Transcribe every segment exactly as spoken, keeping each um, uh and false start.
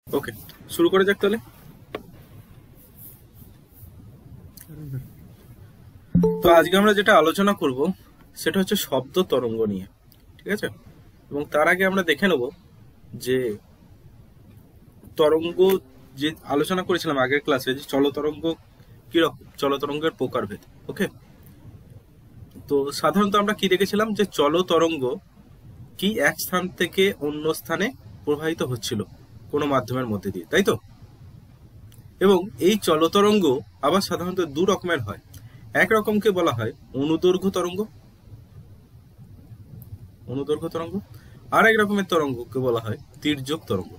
ওকে, শুরু করে যাক তাহলে। তো আজকে আমরা যেটা আলোচনা করব সেটা হচ্ছে শব্দ তরঙ্গ নিয়ে, ঠিক আছে। এবং তার আগে আমরা দেখে নেব যে তরঙ্গ যে আলোচনা করেছিলাম আগের ক্লাসে, যে চলতরঙ্গ কিরকম, চলতরঙ্গের প্রকারভেদ। ওকে, তো সাধারণত আমরা কি দেখেছিলাম যে চলতরঙ্গ কি এক স্থান থেকে অন্য স্থানে প্রবাহিত হচ্ছিল কোনো মাধ্যমের মধ্যে দিয়ে, তাই তো। এবং এই চলতরঙ্গ আবার সাধারণত দু রকমের হয়। এক রকমকে বলা হয় অনুদৈর্ঘ্য তরঙ্গ, অনুদৈর্ঘ্য তরঙ্গ আর এক রকমের তরঙ্গকে বলা হয় তির্যক তরঙ্গ,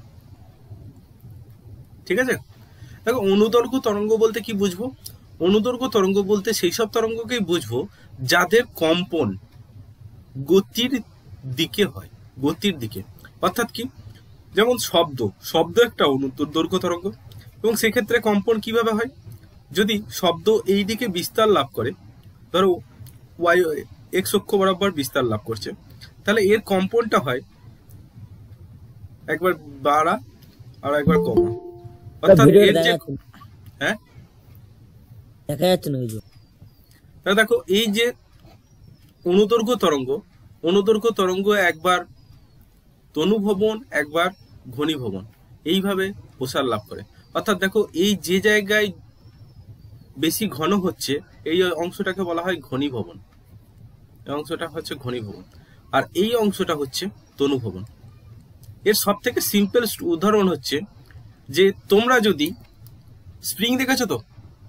ঠিক আছে। দেখো, অনুদৈর্ঘ্য তরঙ্গ বলতে কি বুঝবো? অনুদৈর্ঘ্য তরঙ্গ বলতে সেই সব তরঙ্গকেই বুঝবো যাদের কম্পন গতির দিকে হয়, গতির দিকে। অর্থাৎ কি, যেমন শব্দ, শব্দ একটা অনুদৈর্ঘ্য তরঙ্গ, এবং সেক্ষেত্রে কম্পন কিভাবে হয়? যদি শব্দ এই দিকে বিস্তার লাভ করে, ধরো ওয়াই এক্স অক্ষ বরাবর বিস্তার লাভ করছে, তাহলে এর কম্পনটা হয় একবার বাড়া আর একবার কমা। অর্থাৎ এর যে, হ্যাঁ দেখা যাচ্ছে না, তাহলে দেখো এই যে অনুদৈর্ঘ্য তরঙ্গ, অনুদৈর্ঘ্য তরঙ্গ একবার তনুভবন একবার ঘনীভবন এইভাবে প্রসার লাভ করে। অর্থাৎ দেখো, এই যে জায়গায় বেশি ঘন হচ্ছে এই অংশটাকে বলা হয় ঘনীভবন, এই অংশটা হচ্ছে ঘনীভবন, আর এই অংশটা হচ্ছে তনুভবন। এর সব থেকে সিম্পল উদাহরণ হচ্ছে যে তোমরা যদি স্প্রিং দেখেছো, তো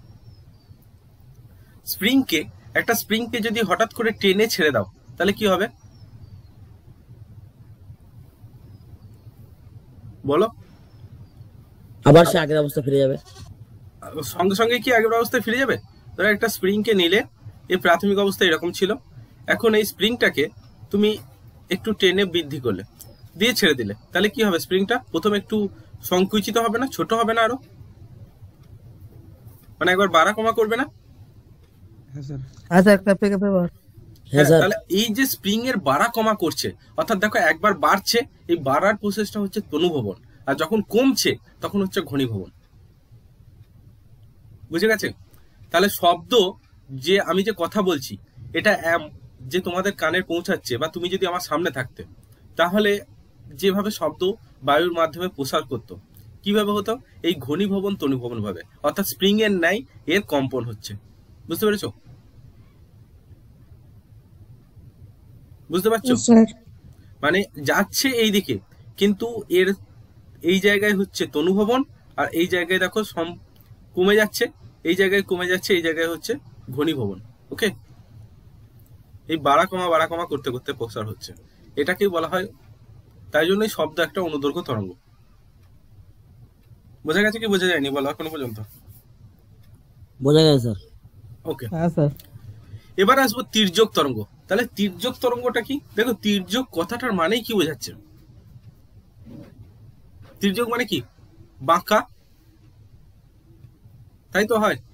স্প্রিংকে, একটা স্প্রিংকে যদি হঠাৎ করে টেনে ছেড়ে দাও তাহলে কি হবে বলো? আবার সে আগের অবস্থা ফিরে যাবে। সঙ্গে সঙ্গে কি আগের অবস্থায় ফিরে যাবে? ধরো একটা স্প্রিংকে নিলে, এর প্রাথমিক অবস্থা এরকম ছিল, এখন এই স্প্রিংটাকে তুমি একটু টেনে বৃদ্ধি করলে, দিয়ে ছেড়ে দিলে, তাহলে কি হবে? স্প্রিংটা প্রথমে একটু সংকুচিত হবে না, ছোট হবে না আরো, মানে একবার বাড়া কমা করবে না? তাহলে এই যে স্প্রিং এর বাড়া কমা করছে, অর্থাৎ দেখো একবার বাড়ছে, এই বাড়ার প্রসেসটা হচ্ছে তনুভবন, আর যখন কমছে তখন হচ্ছে ঘনীভবন। বুঝে গেছে? তাহলে শব্দ, যে আমি যে কথা বলছি, এটা যে তোমাদের কানে পৌঁছাচ্ছে, বা তুমি যদি আমার সামনে থাকতে, তাহলে যেভাবে শব্দ বায়ুর মাধ্যমে প্রসার করতো, কিভাবে হতো? এই ঘনীভবন তনুভবন ভাবে, অর্থাৎ স্প্রিং এর ন্যায় এর কম্পন হচ্ছে। বুঝতে পেরেছো? বুঝতে পারছো? মানে যাচ্ছে এই দিকে, কিন্তু এর এই জায়গায় হচ্ছে তনুভবন, আর এই জায়গায় দেখো কমে যাচ্ছে, এই জায়গায় কমে যাচ্ছে, এই জায়গায় হচ্ছে ঘনীভবন। ওকে, এই বাড়া কমা বাড়া কমা করতে করতে প্রসার হচ্ছে, এটাকেই বলা হয়। তাই জন্যই শব্দ একটা অনুদৈর্ঘ্য তরঙ্গ। বোঝা গেছে কি বোঝা যায়নি বলো এখনো পর্যন্ত? বোঝা গেছে স্যার। ওকে, হ্যাঁ স্যার। এবার আসবো তির্যক তরঙ্গ। তাহলে তির্যক তরঙ্গটা কি? দেখো, তির্যক কথাটার মানেই কি বোঝাচ্ছে? তির্যক মানে কি? বাঁকা, তাই তো হয়?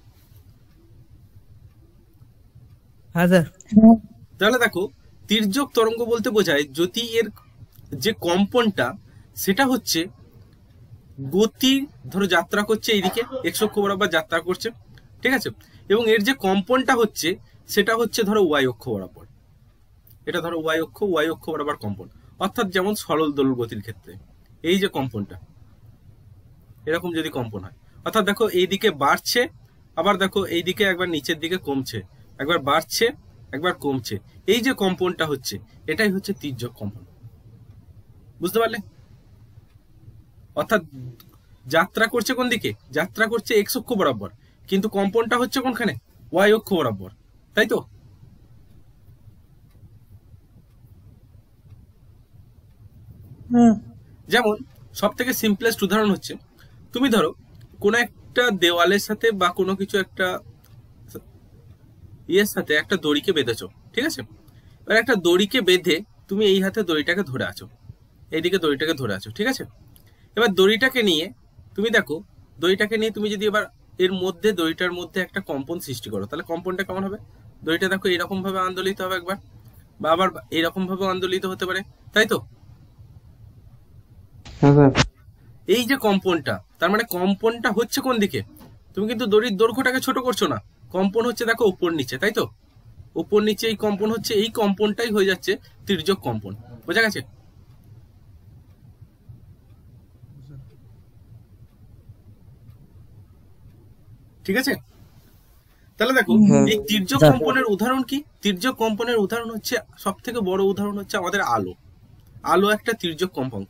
হ্যাঁ স্যার। তাহলে দেখো, তির্যক তরঙ্গ বলতে বোঝায় যদি এর যে কম্পনটা সেটা হচ্ছে গতি, ধরো যাত্রা করছে এইদিকে, এক্স অক্ষ বরাবর যাত্রা করছে, ঠিক আছে, এবং এর যে কম্পনটা হচ্ছে সেটা হচ্ছে ধরো ওয়াই অক্ষ বরাবর, এটা ধরো ওয়াই অক্ষ, ওয়াই অক্ষ বরাবর কম্পন। অর্থাৎ যেমন সরল দোলক গতির ক্ষেত্রে এই যে কম্পনটা, এরকম যদি কম্পন হয়, অর্থাৎ দেখো এইদিকে বাড়ছে, আবার দেখো এইদিকে একবার নিচের দিকে কমছে, একবার বাড়ছে একবার কমছে, এই যে কম্পনটা হচ্ছে এটাই হচ্ছে তির্যক কম্পন। বুঝতে পারলে? অর্থাৎ যাত্রা করছে কোন দিকে? যাত্রা করছে এক্স অক্ষ বরাবর, কিন্তু কম্পনটা হচ্ছে কোনখানে? ওয়াই অক্ষ বরাবর, তাই তো? যেমন সব থেকে সিম্পলেস্ট উদাহরণ হচ্ছে, তুমি ধরো কোন একটা দেওয়ালের সাথে বা কোনো কিছু একটা ইয়ের সাথে একটা দড়িকে বেঁধেছো, ঠিক আছে। এবার একটা দড়িকে বেঁধে তুমি এই হাতে দড়িটাকে ধরে আছো, এইদিকে দড়িটাকে ধরে আছো, ঠিক আছে। এবার দড়িটাকে নিয়ে তুমি দেখো, দড়িটাকে নিয়ে তুমি যদি এবার এর মধ্যে, দড়িটার মধ্যে একটা কম্পন সৃষ্টি করো, তাহলে কম্পনটা কেমন হবে? দড়িটা দেখো এরকম ভাবে আন্দোলিত হবে একবার, বা আবার এরকম ভাবে আন্দোলিত হতে পারে, তাই তো? এই যে কম্পনটা, তার মানে কম্পনটা হচ্ছে কোন দিকে? তুমি কিন্তু দড়ির দৈর্ঘ্যটাকে ছোট করছো না, কম্পন হচ্ছে দেখো উপর নিচে, তাই তো? উপর নিচে এই কম্পন হচ্ছে, এই কম্পনটাই হয়ে যাচ্ছে তির্যক কম্পন। বোঝা গেছে? ঠিক আছে, তাহলে দেখো এই তির্যক কম্পনের উদাহরণ কি? তির্যক কম্পনের উদাহরণ হচ্ছে, সব থেকে বড় উদাহরণ হচ্ছে আমাদের আলো। আলো একটা তির্যক কম্পন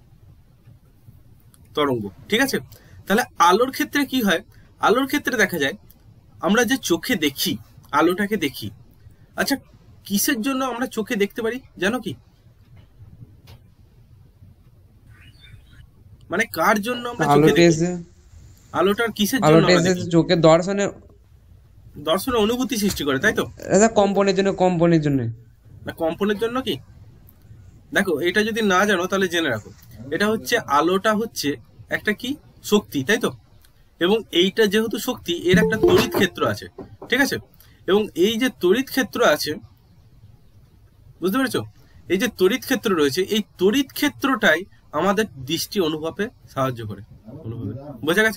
তরঙ্গ। ঠিক আছে, তাহলে আলোর ক্ষেত্রে কি হয়? আলোর ক্ষেত্রে দেখা যায় আমরা যে চোখে দেখি, আলোটাকে দেখি, আচ্ছা কিসের জন্য আমরা চোখে দেখতে পারি জানো কি? মানে কার জন্য আমরা চোখে দেখি? আলোটার কিসের জন্য আমরা দেখি? চোখের দর্শনে দর্শনে অনুভূতি সৃষ্টি করে, তাই তো? এটা কম্পনের জন্য, কম্পনের জন্য না, কম্পনের জন্য কি? দেখো এটা যদি না জানো তাহলে জেনে রাখো, এটা হচ্ছে আলোটা হচ্ছে একটা কি শক্তি, তাই তো? এবং এইটা যেহেতু শক্তি, এর একটা তড়িৎ ক্ষেত্র আছে। ঠিক আছে, এবং এই যে তড়িৎ ক্ষেত্র আছে, বুঝতে পেরেছো? এই যে তড়িৎ ক্ষেত্র রয়েছে, এই তড়িৎ ক্ষেত্রটাই আমাদের দৃষ্টি অনুভবে সাহায্য করে। অনুভবে, বোঝা গেছে?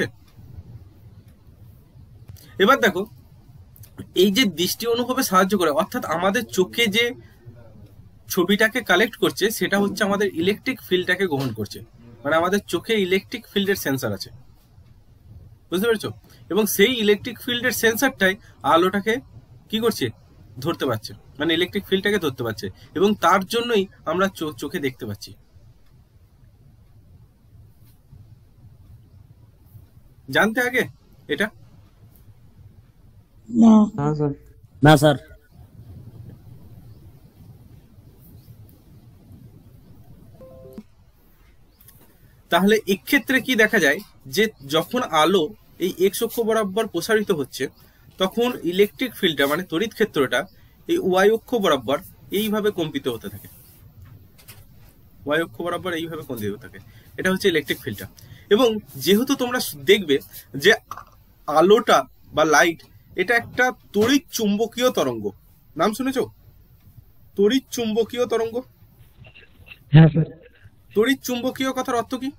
এবার দেখো এই যে দৃষ্টি অনুভবে সাহায্য করে, অর্থাৎ আমাদের চোখে যে ছবিটাকে কালেক্ট করছে, সেটা হচ্ছে আমাদের ইলেকট্রিক ফিল্ডটাকে গ্রহণ করছে। মানে আমাদের চোখে ইলেকট্রিক ফিল্ডের সেন্সর আছে, বুঝতে পেরেছো? এবং সেই ইলেকট্রিক ফিল্ডের সেন্সরটাই আলোটাকে কি করছে? ধরতে পারছে, মানে ইলেকট্রিক ফিল্ডটাকে ধরতে পারছে, এবং তার জন্যই আমরা চোখে দেখতে পাচ্ছি। জানতে আগে এটা? না স্যার। তাহলে এক্ষেত্রে কি দেখা যায় যে যখন আলো এই এক্স অক্ষ বরাবর প্রসারিত হচ্ছে, তখন ইলেকট্রিক ফিল্ডটা মানে তড়িৎ ক্ষেত্রটা এই ওয়াই অক্ষ বরাবর এইভাবে কম্পিত হতে থাকে। ওয়াই অক্ষ বরাবর এইভাবে কম্পিত হতে থাকে, এটা হচ্ছে ইলেকট্রিক ফিল্ডটা। এবং যেহেতু তোমরা দেখবে যে আলোটা বা লাইট, এটা একটা তড়িৎ চুম্বকীয় তরঙ্গ। নাম শুনেছো? তড়িৎ চুম্বকীয় তরঙ্গ। হ্যাঁ স্যার। তড়িৎ চুম্বকীয় কথার অর্থ কি?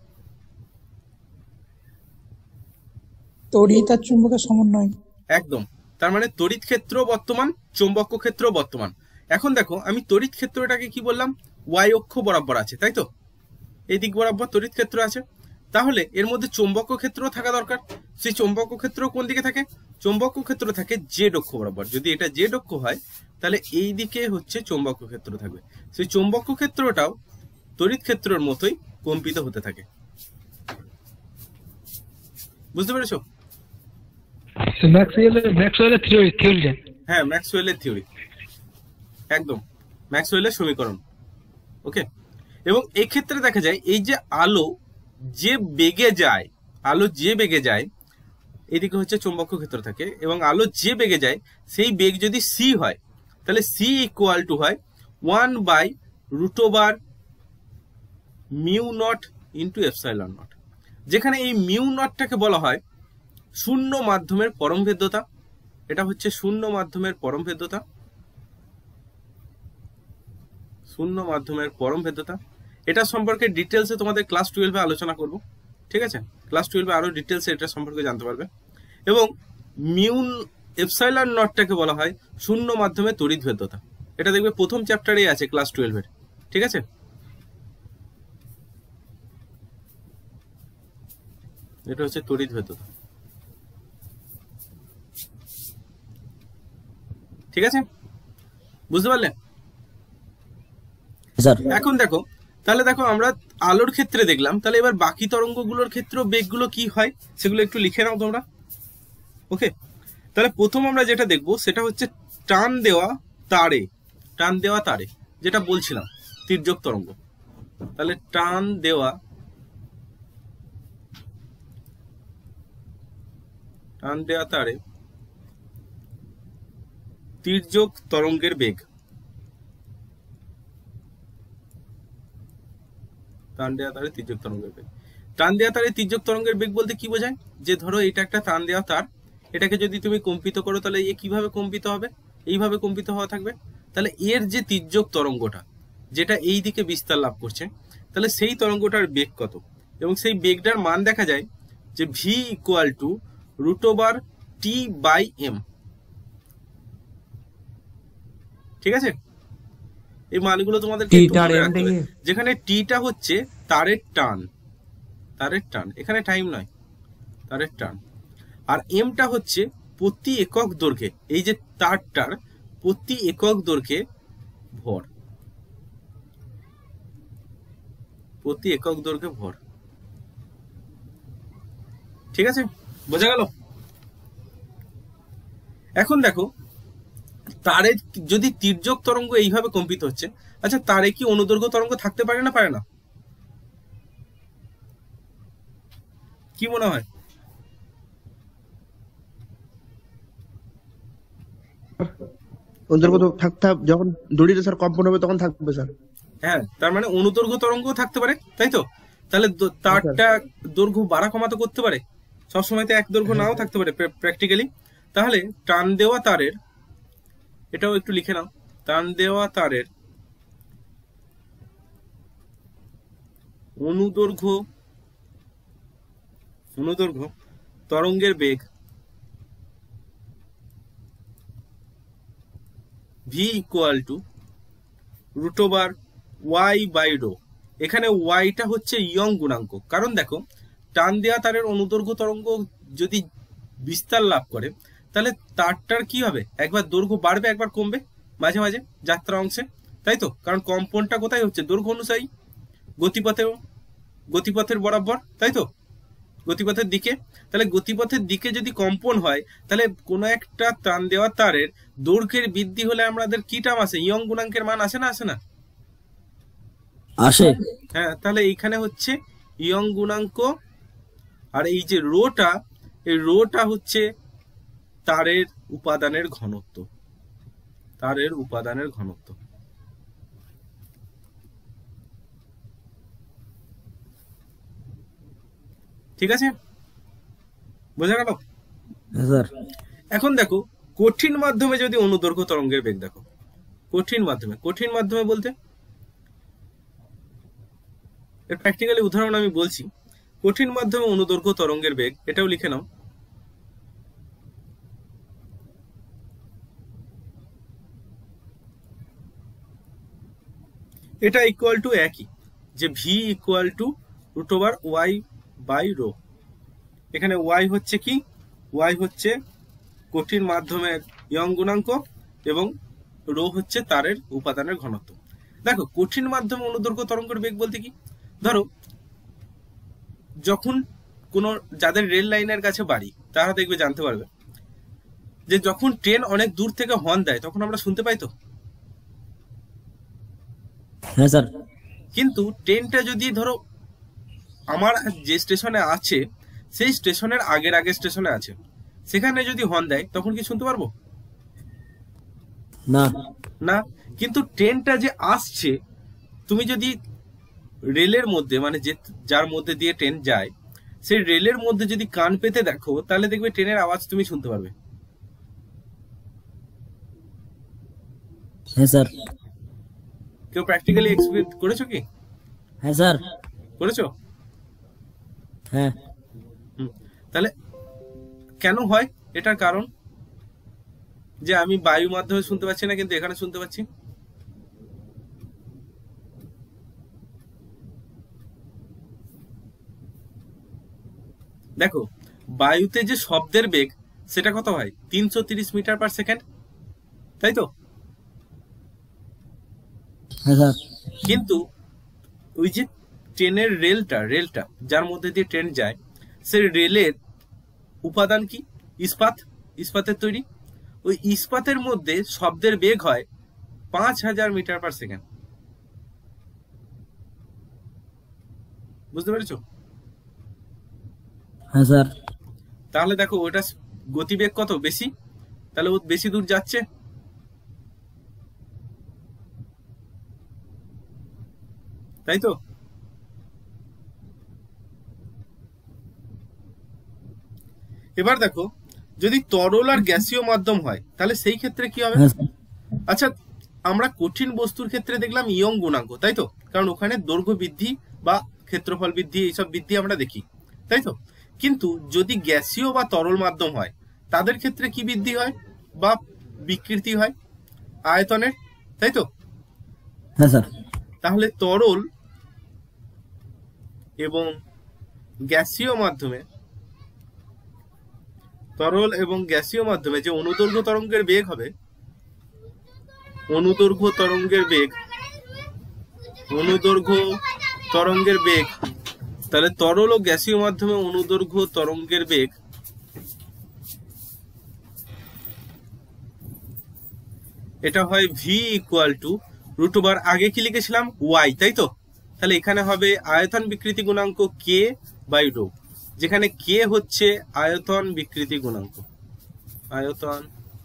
তড়িৎ আর চুম্বকের সমন্বয়। একদম, তার মানে তড়িৎ ক্ষেত্র বর্তমান, চৌম্বক ক্ষেত্র বর্তমান। এখন দেখো আমি তড়িৎ ক্ষেত্রটাকে কি বললাম? ওয়াই অক্ষ বরাবর আছে, তাই তো? এই দিক বরাবর তড়িৎ ক্ষেত্র আছে, তাহলে এর মধ্যে চৌম্বক ক্ষেত্র থাকা দরকার। সেই চৌম্বক ক্ষেত্র কোন দিকে থাকে? চৌম্বক ক্ষেত্র থাকে জেড অক্ষ বরাবর। যদি এটা জেড অক্ষ হয়, তাহলে এই দিকে হচ্ছে চৌম্বক ক্ষেত্র থাকবে। সেই চৌম্বক ক্ষেত্রটাও তড়িৎ ক্ষেত্রের মতোই কম্পিত হতে থাকে। বুঝতে পেরেছো? ম্যাক্সওয়েলের থিওরি। হ্যাঁ, ম্যাক্সওয়েলের থিওরি, একদম ম্যাক্সওয়েলের সমীকরণ। ওকে, এবং এই ক্ষেত্রে দেখা যায় এই যে আলো যে বেগে যায়, আলো যে বেগে যায়, এদিকে হচ্ছে চৌম্বক ক্ষেত্র থাকে, এবং আলো যে বেগে যায় সেই বেগ যদি সি হয়, তাহলে সি ইকুয়াল টু হয় one by root over mu not into epsilon not, যেখানে এই মিউ নটটাকে বলা হয় শূন্য মাধ্যমের পরম ভেদ্যতা। এটা হচ্ছে শূন্য মাধ্যমের পরম ভেদ্যতা, শূন্য মাধ্যমের পরম ভেদ্যতা। এটা সম্পর্কে ডিটেলসে তোমাদের ক্লাস টুয়েলভে আলোচনা করব। ঠিক আছে, ক্লাস টুয়েলভে আরো ডিটেলসে এটা সম্পর্কে জানতে পারবে। এবং মিউ এপসাইলন নটটাকে বলা হয় শূন্য মাধ্যমে তড়িৎ ভেদ্যতা। এটা দেখবে প্রথম চ্যাপ্টারেই আছে ক্লাস টুয়েলভের। ঠিক আছে, এটা হচ্ছে তড়িৎ ভেদ্যতা। ঠিক আছে, বুঝতে পারলে? এখন দেখো, তাহলে দেখো আমরা আলোর ক্ষেত্রে দেখলাম, তাহলে এবার বাকি তরঙ্গগুলোর ক্ষেত্রে বেগগুলো কি হয় সেগুলো একটু লিখে নাও তোমরা। ওকে, তাহলে প্রথম আমরা যেটা দেখবো সেটা হচ্ছে টান দেওয়া তারে, টান দেওয়া তারে যেটা বলছিলাম তির্যক তরঙ্গ। তাহলে টান দেওয়া টান দেওয়া তারে তির্যক তরঙ্গের বেগ। টান দেওয়া তারে তির্যক তরঙ্গের বেগ। টান দেওয়া তারে তির্যক তরঙ্গের বেগ বলতে কি বোঝায়? যে ধরো এটা একটা টান দেওয়া তার, এটাকে যদি তুমি কম্পিত করো তাহলে এ কিভাবে কম্পিত হবে? এইভাবে কম্পিত হওয়া থাকবে। তাহলে এর যে তির্যক তরঙ্গটা যেটা এই দিকে বিস্তার লাভ করছে, তাহলে সেই তরঙ্গটার বেগ কত? এবং সেই বেগটার মান দেখা যায় যে V equal to root over T by M. ঠিক আছে, এই মানগুলো তোমাদেরকে T একটু টার মনে M রাখতে হবে। থেকে? যেখানে টিটা হচ্ছে তারের টান, তারের টান, এখানে টাইম নয়, তারের টান। আর এমটা হচ্ছে প্রতি একক দৈর্ঘ্যে, এই যে তারটার প্রতি একক দৈর্ঘ্যে ভর, প্রতি একক দৈর্ঘ্যে ভর। ঠিক আছে, বোঝা গেল? এখন দেখো, তারে যদি তির্যক তরঙ্গ এইভাবে কম্পিত হচ্ছে, আচ্ছা তারে কি অনুদৈর্ঘ্য তরঙ্গ থাকতে পারে না পারে না? কি মনে হয়? অনুদৈর্ঘ্য তো থাকতে হবে, যখন দড়িটা স্যার কম্পন হবে তখন থাকবে স্যার। হ্যাঁ, তার মানে অনুদৈর্ঘ্য তরঙ্গও থাকতে পারে, তাই তো? তাহলে দ- তারটা দৈর্ঘ্য বাড়া কমাতে করতে পারে, সবসময় তো এক দৈর্ঘ্য নাও থাকতে পারে প্র্যাকটিক্যালি। তাহলে টান দেওয়া তারের, এটাও একটু লিখে নাও, টান দেওয়া তারের অনুদৈর্ঘ্য অনুদৈর্ঘ্য তরঙ্গের বেগ V equal to root over Y by rho. এখানে ওয়াইটা হচ্ছে ইয়ং গুণাঙ্ক, কারণ দেখো টান দেওয়া তারের অনুদৈর্ঘ্য তরঙ্গ যদি বিস্তার লাভ করে, তাহলে তারটার কি হবে, একবার দৈর্ঘ্য বাড়বে একবার কমবে মাঝে মাঝে যাত্রা অংশে, তাই তো? কারণ কম্পনটা কোথায় হচ্ছে, দৈর্ঘ্য অনুযায়ী, গতিপথেও, গতিপথের বরাবর, তাই তো? গতিপথের দিকে। তাহলে গতিপথের দিকে যদি কম্পন হয়, তাহলে কোনো একটা টান দেওয়া তারের দৈর্ঘ্যের বৃদ্ধি হলে আমাদের কি টার্ম আসে, ইয়ং গুণাঙ্কের মান আসে না আসে না? আসে। হ্যাঁ, তাহলে এইখানে হচ্ছে ইয়ং গুণাঙ্ক, আর এই যে রোটা, এই রোটা হচ্ছে তারের উপাদানের ঘনত্ব, তারের উপাদানের ঘনত্ব। ঠিক আছে, বোঝা গেল? হ্যাঁ স্যার। এখন দেখো কঠিন মাধ্যমে যদি অনুদৈর্ঘ্য তরঙ্গের বেগ দেখো, কঠিন মাধ্যমে, কঠিন মাধ্যমে বলতে এর প্র্যাকটিক্যালি উদাহরণ আমি বলছি। কঠিন মাধ্যমে অনুদৈর্ঘ্য তরঙ্গের বেগ, এটাও লিখে নাও, এটা ইকুয়াল টু একই, যে V equal to root over Y by rho. এখানে ওয়াই হচ্ছে কি, ওয়াই হচ্ছে কঠিন মাধ্যমের ইয়ং গুণাঙ্ক এবং রো হচ্ছে তারের উপাদানের ঘনত্ব। দেখো কঠিন মাধ্যমে অনুদৈর্ঘ্য তরঙ্গের বেগ বলতে কি, ধরো যখন কোনো, যাদের রেল লাইনের কাছে বাড়ি তারা দেখবে জানতে পারবে যে যখন ট্রেন অনেক দূর থেকে হর্ন দেয় তখন আমরা শুনতে পাই তো। হ্যাঁ স্যার। কিন্তু ট্রেনটা যদি ধরো আমার যে স্টেশনে আছে সেই স্টেশনের আগের আগের স্টেশনে আছে, সেখানে যদি হর্ন দেয় তখন কি শুনতে পারবো? না। না। কিন্তু ট্রেনটা যে আসছে, তুমি যদি রেলের মধ্যে, মানে যে যার মধ্যে দিয়ে ট্রেন যায়, সেই রেলের মধ্যে যদি কান পেতে দেখো, তাহলে দেখবে ট্রেনের আওয়াজ তুমি শুনতে পারবে। হ্যাঁ স্যার। কেউ প্র্যাকটিক্যালি এক্সপেরিয়েন্স করেছো কি? হ্যাঁ স্যার। করেছো? হ্যাঁ। হুম। তাহলে কেন হয় এটার কারণ, যে আমি বায়ু মাধ্যমে শুনতে পাচ্ছি না কিন্তু এখানে শুনতে পাচ্ছি? দেখো বায়ুতে যে শব্দের বেগ সেটা কত হয়, তিনশো তিরিশ মিটার পার সেকেন্ড, তাই তো? হ্যাঁ স্যার। কিন্তু ওই যে ট্রেনের রেলটা, রেলটা যার মধ্যে দিয়ে ট্রেন যায়, সেই রেলের উপাদান কি, ইস্পাত, ইস্পাতের তৈরি। ওই ইস্পাতের মধ্যে শব্দের বেগ হয় পাঁচ হাজার মিটার পার সেকেন্ড। বুঝতে পেরেছো? হ্যাঁ স্যার। তাহলে দেখো ওটা গতিবেগ কত বেশি, তাহলে ও বেশি দূর যাচ্ছে। তাই তো? এবার দেখো যদি তরল আর গ্যাসীয় মাধ্যম হয় তাহলে সেই ক্ষেত্রে কি হবে? হ্যাঁ স্যার। আচ্ছা আমরা কঠিন বস্তুর ক্ষেত্রে দেখলাম ইয়ং গুণাঙ্ক, তাই তো? কারণ ওখানে দৈর্ঘ্য বৃদ্ধি বা ক্ষেত্রফল বৃদ্ধি, এইসব বৃদ্ধি আমরা দেখি, তাই তো? কিন্তু যদি গ্যাসীয় বা তরল মাধ্যম হয় তাদের ক্ষেত্রে কি বৃদ্ধি হয় বা বিকৃতি হয়? আয়তনের, তাই তো? হ্যাঁ স্যার। তাহলে তরল এবং গ্যাসীয় মাধ্যমে তরল এবং গ্যাসীয় মাধ্যমে যে অনুদৈর্ঘ্য তরঙ্গের বেগ হবে, অনুদৈর্ঘ্য তরঙ্গের বেগ অনুদৈর্ঘ্য তরঙ্গের বেগ তাহলে তরল ও গ্যাসীয় মাধ্যমে অনুদৈর্ঘ্য তরঙ্গের বেগ এটা হয় V equal to root over, আগে কি লিখেছিলাম ওয়াই, তাই তো? তাহলে এখানে হবে আয়তন বিকৃতি গুণাঙ্ক কে বাই রো, যেখানে কে হচ্ছে আয়তন বিকৃতি গুণাঙ্ক, আয়তন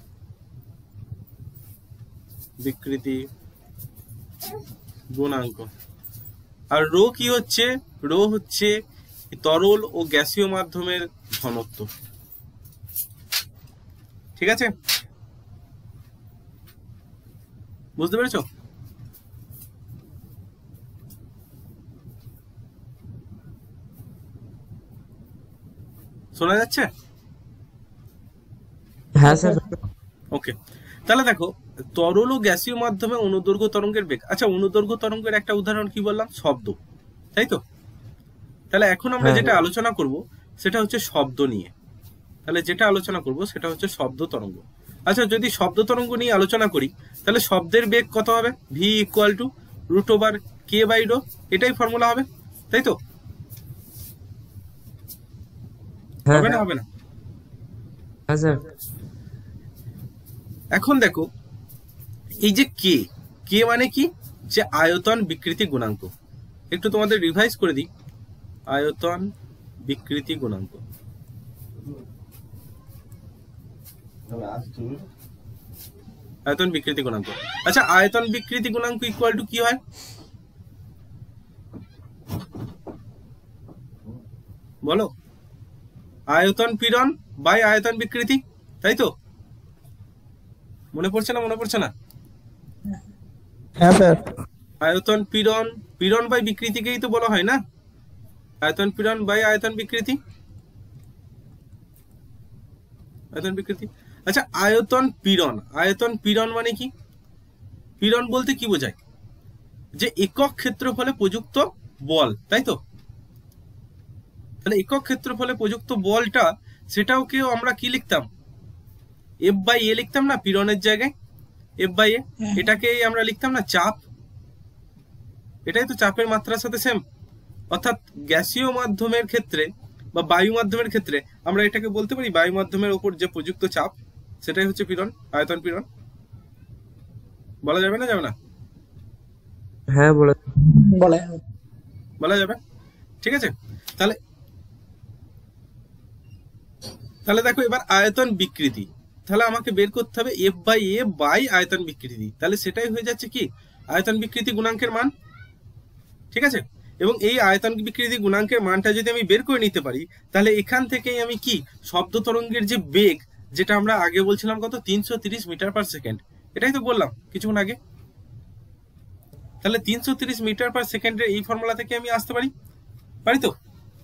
বিকৃতি গুণাঙ্ক, আর রো কি হচ্ছে? রো হচ্ছে তরল ও গ্যাসীয় মাধ্যমের ঘনত্ব। ঠিক আছে, বুঝতে পেরেছো? শোনা যাচ্ছে? হ্যাঁ স্যার। ওকে, তাহলে দেখো তরল ও গ্যাসীয় মাধ্যমে অনুদৈর্ঘ্য তরঙ্গের বেগ। আচ্ছা, অনুদৈর্ঘ্য তরঙ্গের একটা উদাহরণ কি বললাম? শব্দ, তাই তো? তাহলে এখন আমরা যেটা আলোচনা করব সেটা হচ্ছে শব্দ নিয়ে। তাহলে যেটা আলোচনা করব সেটা হচ্ছে শব্দ তরঙ্গ। আচ্ছা, যদি শব্দ তরঙ্গ নিয়ে আলোচনা করি তাহলে শব্দের বেগ কত হবে? V equal to root over K by rho, এটাই ফর্মুলা হবে, তাই তো? হবে না? হবে না? হ্যাঁ স্যার। এখন দেখো এই যে কে, কে মানে কি? যে আয়তন বিকৃতি গুণাঙ্ক। একটু তোমাদের রিভাইজ করে দিই, আয়তন বিকৃতি গুণাঙ্ক। আয়তন বিকৃতি গুণাঙ্ক। আচ্ছা, আয়তন বিকৃতি গুণাঙ্ক ইকুয়াল টু কি হয়? বলো, আয়তন পীড়ন বাই আয়তন বিকৃতি, তাই তো? মনে পড়ছে না? মনে পড়ছে না? হ্যাঁ স্যার। আয়তন পীড়ন, পীড়ন বাই বিকৃতিকেই তো বলা হয় না আয়তন পীড়ন বাই আয়তন বিকৃতি, আয়তন বিকৃতি। আচ্ছা, আয়তন পীড়ন, আয়তন পীড়ন মানে কি? পীড়ন বলতে কি বোঝায়? যে একক ক্ষেত্রফলে প্রযুক্ত বল, তাই তো? তাহলে একক ক্ষেত্রফলে প্রযুক্ত বলটা, সেটাও কেউ আমরা কি লিখতাম? এফ বাই এ লিখতাম না পীড়নের জায়গায়? এফ বাই এ, এটাকে আমরা লিখতাম না চাপ? এটাই তো চাপের মাত্রার সাথে সেম। অর্থাৎ গ্যাসীয় মাধ্যমের ক্ষেত্রে বা বায়ু মাধ্যমের ক্ষেত্রে আমরা এটাকে বলতে পারি বায়ু মাধ্যমের উপর যে প্রযুক্ত চাপ, সেটাই হচ্ছে পীড়ন, আয়তন পীড়ন। বলা যাবে না? যাবে না? হ্যাঁ বলে বলে বলা যাবে, ঠিক আছে। তাহলে তাহলে দেখো এবার আয়তন বিকৃতি, তাহলে আমাকে বের করতে হবে এফ বাই এ বাই আয়তন বিকৃতি, তাহলে সেটাই হয়ে যাচ্ছে কি আয়তন বিকৃতি গুণাঙ্কের মান, ঠিক আছে। এবং এই আয়তন বিকৃতি গুণাঙ্কের মানটা যদি আমি বের করে নিতে পারি, তাহলে এখান থেকেই আমি কি শব্দ তরঙ্গের যে বেগ, যেটা আমরা আগে বলছিলাম কত, তিনশো তিরিশ মিটার পার সেকেন্ড, এটাই তো বললাম কিছুক্ষণ আগে। তাহলে তিনশো তিরিশ মিটার পার সেকেন্ডের এই ফর্মুলা থেকে আমি আসতে পারি, পারি তো?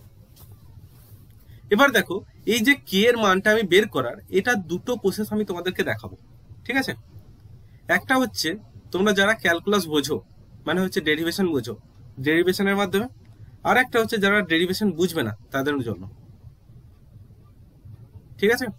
এবার দেখো এই যে কে এর মানটা আমি বের করার, এটা দুটো প্রসেস আমি তোমাদেরকে দেখাবো, ঠিক আছে। একটা হচ্ছে তোমরা যারা ক্যালকুলাস বোঝো, মানে হচ্ছে ডেরিভেশন বোঝো, ডেরিভেশনের মাধ্যমে, আর একটা হচ্ছে যারা ডেরিভেশন বুঝবে না তাদের জন্য, ঠিক আছে।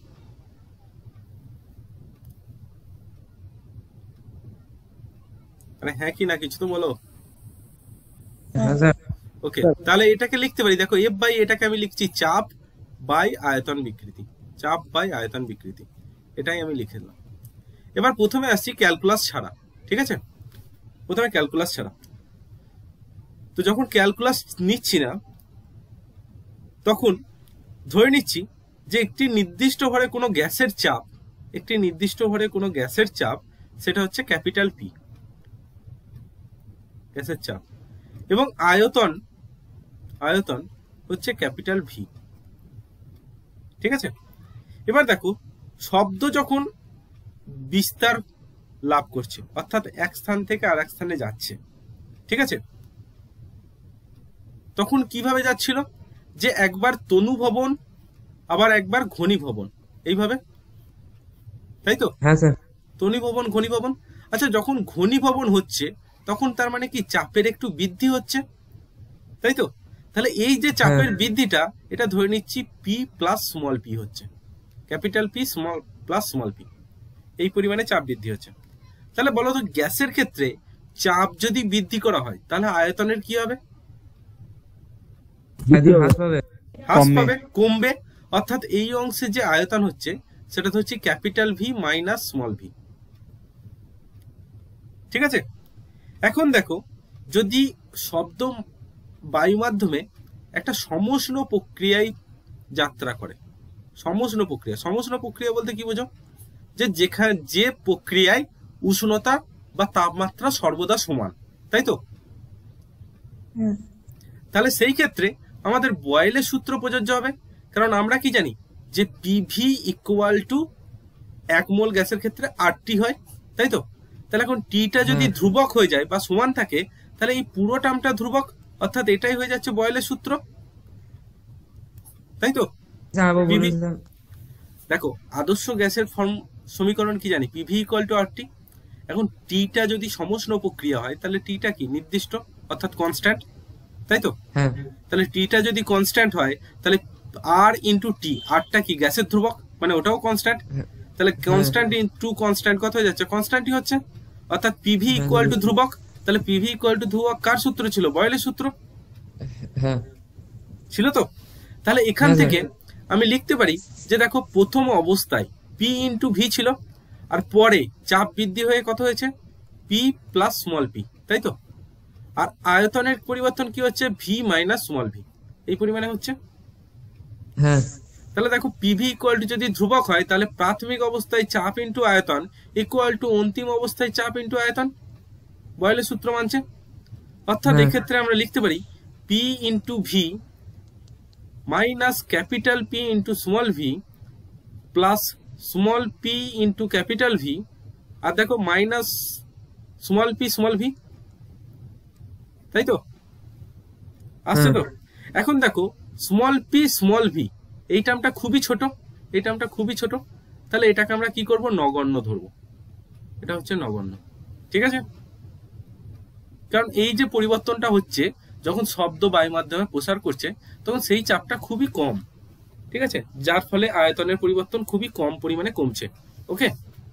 আরে হ্যাঁ কি না, কিছু তো বলো। হ্যাঁ স্যার। ওকে, তাহলে এটাকে লিখতে পারি, দেখো এফ বাই এটাকে আমি লিখছি চাপ বাই আয়তন বিকৃতি, চাপ বাই আয়তন বিকৃতি, এটাই আমি লিখে দিলাম। এবার প্রথমে আসছি ক্যালকুলাস ছাড়া, ঠিক আছে। প্রথমে ক্যালকুলাস ছাড়া, তো যখন ক্যালকুলাস নিচ্ছি না তখন ধরে নিচ্ছি যে একটি নির্দিষ্ট ভরে কোনো গ্যাসের চাপ, একটি নির্দিষ্ট ভরে কোনো গ্যাসের চাপ, সেটা হচ্ছে ক্যাপিটাল পি, গ্যাসের চাপ, এবং আয়তন, আয়তন হচ্ছে ক্যাপিটাল ভি, ঠিক আছে। এবার দেখো শব্দ যখন বিস্তার লাভ করছে, অর্থাৎ এক স্থান থেকে আর এক স্থানে যাচ্ছে, ঠিক আছে, তখন কিভাবে যাচ্ছিল, যে একবার তনু ভবন আবার একবার ঘনী ভবন, এইভাবে, তাই তো? হ্যাঁ স্যার। তনু ভবন ঘনী ভবন। আচ্ছা, যখন ঘনী ভবন হচ্ছে তখন তার মানে কি চাপের একটু বৃদ্ধি হচ্ছে, তাই তো? তাহলে এই যে চাপের হ্যাঁ। বৃদ্ধিটা, এটা ধরে নিচ্ছি পি প্লাস স্মল পি হচ্ছে, capital P small plus small P, এই পরিমাণে চাপ বৃদ্ধি হচ্ছে। তাহলে বলো তো, গ্যাসের ক্ষেত্রে চাপ যদি বৃদ্ধি করা হয় তাহলে আয়তনের কি হবে? আয়তন হ্রাস পাবে। হ্রাস পাবে, কমবে। অর্থাৎ এই অংশে যে আয়তন হচ্ছে সেটা তো হচ্ছে capital V minus small V, ঠিক আছে? এখন দেখো, যদি শব্দ বায়ু মাধ্যমে একটা সমষ্ণ প্রক্রিয়ায় যাত্রা করে, সমষ্ণ প্রক্রিয়া, সমষ্ণ প্রক্রিয়া বলতে কি বোঝো? যে যেখানে যে প্রক্রিয়ায় উষ্ণতা বা তাপমাত্রা সর্বদা সমান, তাই তো? হুম। তাহলে সেই ক্ষেত্রে আমাদের বয়েলের সূত্র প্রযোজ্য হবে, কারণ আমরা কি জানি যে পিভি ইকুয়াল টু এক মোল গ্যাসের ক্ষেত্রে আর টি হয়, তাই তো? তাহলে এখন টিটা যদি হ্যাঁ। ধ্রুবক হয়ে যায় বা সমান থাকে, তাহলে এই পুরো টার্মটা ধ্রুবক, অর্থাৎ এটাই হয়ে যাচ্ছে বয়েলের সূত্র, তাই তো? স্যার আবার বলুন পিভি, স্যার। দেখো আদর্শ গ্যাসের ফর্ম সমীকরণ কি জানি, PV equal to R T. এখন টিটা যদি সমষ্ণ প্রক্রিয়া হয় তাহলে টিটা কি নির্দিষ্ট, অর্থাৎ কনস্ট্যান্ট, তাই তো? হ্যাঁ। তাহলে টিটা যদি কনস্ট্যান্ট হয় তাহলে আর ইন্টু টি, আরটা কি গ্যাসের ধ্রুবক, মানে ওটাও কনস্ট্যান্ট। তাহলে কনস্ট্যান্ট ইন্টু কনস্ট্যান্ট কত হয়ে যাচ্ছে, কনস্ট্যান্টই হচ্ছে, অর্থাৎ পিভি ইকুয়াল টু ধ্রুবক। তাহলে পিভি ইকুয়াল টু ধ্রুবক কার সূত্র ছিল, বয়েলের সূত্র হ্যাঁ। ছিল তো? তাহলে এখান হ্যাঁ, থেকে আমি লিখতে পারি যে দেখো, প্রথম অবস্থায় পি ইন্টু ভি ছিল, আর পরে চাপ বৃদ্ধি হয়ে কত হয়েছে, পি প্লাস স্মল পি, তাই তো? আর আয়তনের পরিবর্তন কি হচ্ছে, ভি মাইনাস স্মল ভি, এই পরিমাণে হচ্ছে। হ্যাঁ। তাহলে দেখো, পিভি ইকুয়াল টু যদি ধ্রুবক হয় তাহলে প্রাথমিক অবস্থায় চাপ ইন্টু আয়তন ইকুয়াল টু অন্তিম অবস্থায় চাপ ইন্টু আয়তন, বয়েলের সূত্র মানছে। অর্থাৎ হ্যাঁ। এক্ষেত্রে আমরা লিখতে পারি P into V minus capital P into small V plus small P into capital V, আর দেখো minus small P small V, তাই তো? আসছে তো? এখন দেখো, স্মল পি স্মল ভি এই টার্মটা খুবই ছোট, এই টার্মটা খুবই ছোট, তাহলে এটাকে আমরা কি করব, নগণ্য ধরবো, এটা হচ্ছে নগণ্য, ঠিক আছে? কারণ এই যে পরিবর্তনটা হচ্ছে যখন শব্দ বায়ু মাধ্যমে প্রসার করছে তখন সেই চাপটা খুবই কম, ঠিক আছে, যার ফলে আয়তনের পরিবর্তন খুবই কম পরিমাণে কমছে। ওকে,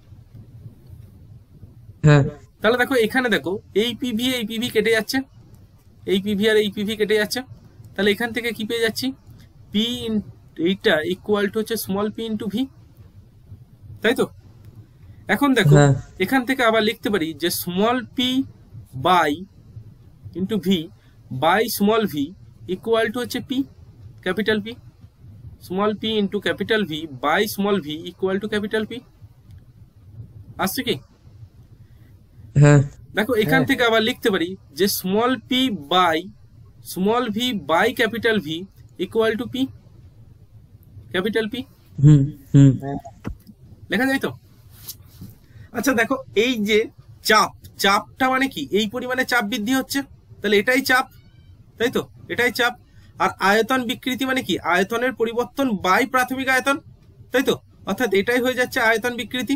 হ্যাঁ। তাহলে দেখো এখানে দেখো, এই পিভি এই পিভি কেটে যাচ্ছে, এই পিভি আর এই পিভি কেটে যাচ্ছে, তাহলে এখান থেকে কি পেয়ে যাচ্ছি, পি এইটা ইকুয়াল টু হচ্ছে স্মল পি ইন্টু ভি, তাই তো? এখন দেখো, হ্যাঁ। এখান থেকে আবার লিখতে পারি যে small P by into V by small V equal to হচ্ছে P capital P, small P into capital V by small V equal to capital P, আসছে কি? হ্যাঁ। দেখো এখান থেকে আবার লিখতে পারি যে small P by small V by capital V equal to P capital P, hmm hmm লেখা যায় তো? আচ্ছা দেখো, এই যে চাপ, চাপটা মানে কি, এই পরিমাণে চাপ বৃদ্ধি হচ্ছে, তাহলে এটাই চাপ, তাই তো? এটাই চাপ। আর আয়তন বিকৃতি মানে কি, আয়তনের পরিবর্তন বাই প্রাথমিক আয়তন, তাই তো? অর্থাৎ এটাই হয়ে যাচ্ছে আয়তন বিকৃতি,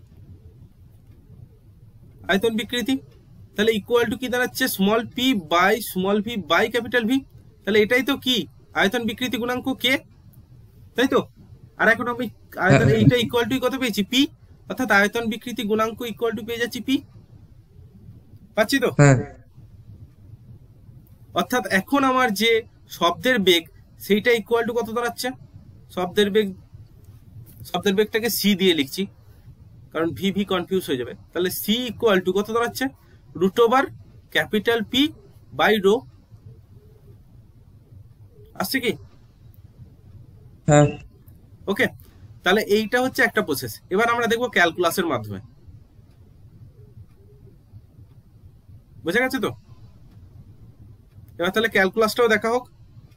আয়তন বিকৃতি। তাহলে ইকুয়াল টু কি দাঁড়াচ্ছে, small P by small V by capital V, তাহলে এটাই তো কি আয়তন বিকৃতি গুণাঙ্ক কে, তাই তো? আর এখন আমি আয়তন এইটা ইকুয়াল টু কত পেয়েছি, পি, অর্থাৎ আয়তন বিকৃতি গুণাঙ্ক ইকুয়াল টু পেয়ে যাচ্ছি পি, পাচ্ছি তো? হ্যাঁ। অর্থাৎ এখন আমার যে শব্দের বেগ সেইটা ইকুয়াল টু কত দাঁড়াচ্ছে, শব্দের বেগ, শব্দের বেগটাকে সি দিয়ে লিখছি কারণ ভি ভি কনফিউজ হয়ে যাবে, তাহলে সি ইকুয়াল টু কত দাঁড়াচ্ছে, root over capital P by rho, আসছে কি? হ্যাঁ। ওকে, তাহলে এইটা হচ্ছে একটা প্রসেস। এবার আমরা দেখবো ক্যালকুলাসের মাধ্যমে, বুঝে গেছে তো? এবার তাহলে ক্যালকুলাসটাও দেখা হোক।